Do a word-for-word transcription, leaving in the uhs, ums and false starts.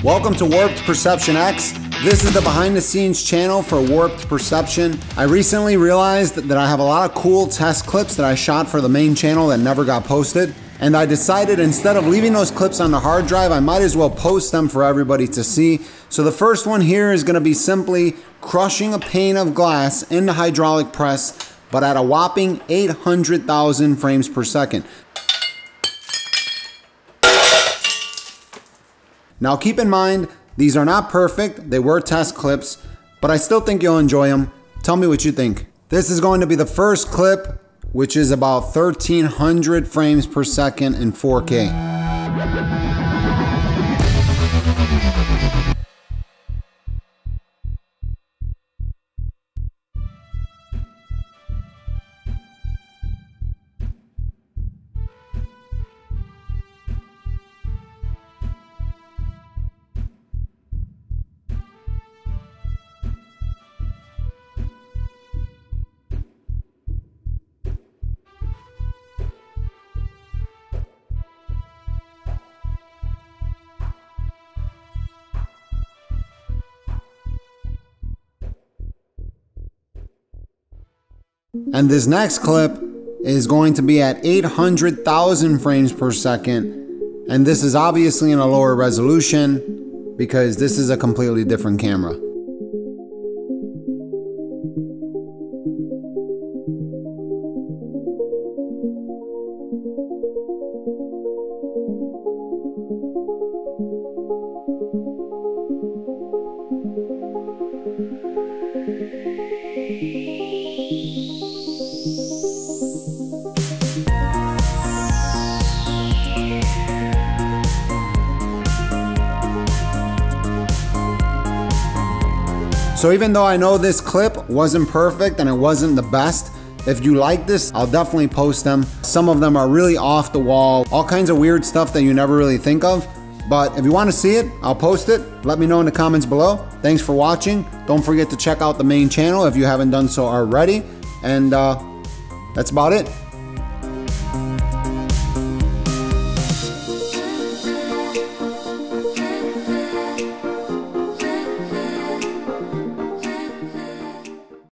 Welcome to Warped Perception X. This is the behind the scenes channel for Warped Perception. I recently realized that I have a lot of cool test clips that I shot for the main channel that never got posted. And I decided instead of leaving those clips on the hard drive, I might as well post them for everybody to see. So the first one here is gonna be simply crushing a pane of glass in the hydraulic press, but at a whopping eight hundred thousand frames per second. Now keep in mind, these are not perfect, they were test clips, but I still think you'll enjoy them. Tell me what you think. This is going to be the first clip, which is about thirteen hundred frames per second in four K. And this next clip is going to be at eight hundred thousand frames per second. And this is obviously in a lower resolution because this is a completely different camera. So even though I know this clip wasn't perfect and it wasn't the best, if you like this, I'll definitely post them. Some of them are really off the wall, all kinds of weird stuff that you never really think of. But if you want to see it, I'll post it. Let me know in the comments below. Thanks for watching. Don't forget to check out the main channel if you haven't done so already. And uh, that's about it.